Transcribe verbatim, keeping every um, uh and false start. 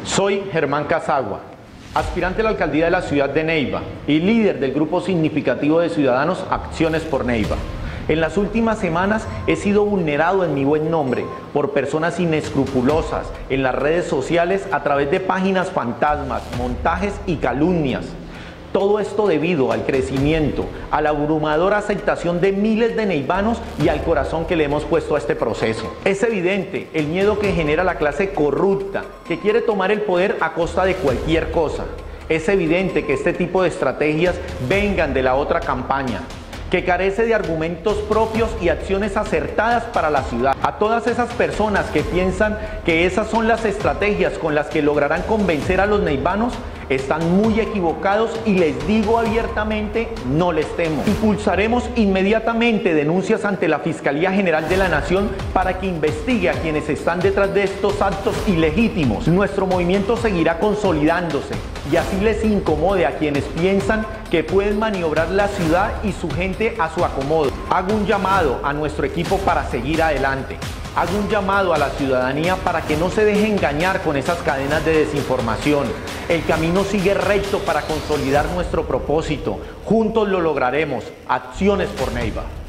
Soy Germán Casagua, aspirante a la alcaldía de la ciudad de Neiva y líder del grupo significativo de ciudadanos Acciones por Neiva. En las últimas semanas he sido vulnerado en mi buen nombre por personas inescrupulosas en las redes sociales a través de páginas fantasmas, montajes y calumnias. Todo esto debido al crecimiento, a la abrumadora aceptación de miles de neivanos y al corazón que le hemos puesto a este proceso. Es evidente el miedo que genera la clase corrupta que quiere tomar el poder a costa de cualquier cosa. Es evidente que este tipo de estrategias vengan de la otra campaña, que carece de argumentos propios y acciones acertadas para la ciudad. A todas esas personas que piensan que esas son las estrategias con las que lograrán convencer a los neivanos, están muy equivocados y les digo abiertamente, no les temo. Impulsaremos inmediatamente denuncias ante la Fiscalía General de la Nación para que investigue a quienes están detrás de estos actos ilegítimos. Nuestro movimiento seguirá consolidándose y así les incomode a quienes piensan que pueden maniobrar la ciudad y su gente a su acomodo. Hago un llamado a nuestro equipo para seguir adelante. Hago un llamado a la ciudadanía para que no se deje engañar con esas cadenas de desinformación. El camino sigue recto para consolidar nuestro propósito. Juntos lo lograremos. Acciones por Neiva.